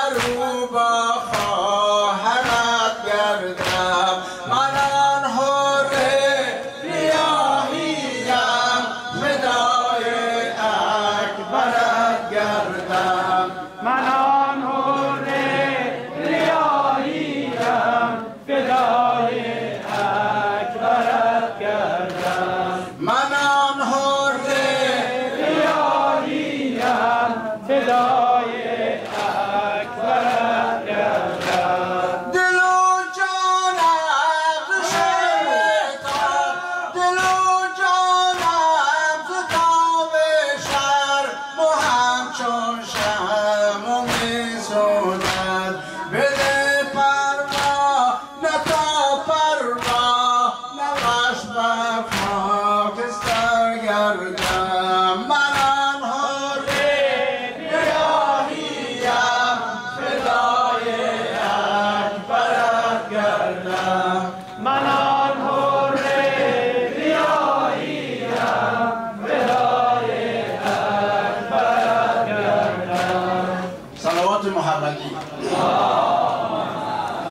رو با خواهرت گردم. من آن حره ریاحیم فدای اکبرت گردم. من آن حره ریاحیم فدای اکبرت گردم. من آن حره ریاحیم فدای اکبرت گردم. دل و جانم ز شر تو، دل و جانم ز تاب شر، مو همچون شمع میسوزد. بده پروا نه تا پروا، نقش بر خاکستر گردم. من آن حره ریاحیم فدای اکبرت گردم. من آن حره ریاحیم فدای اکبرت گردم. صلوات محمدی.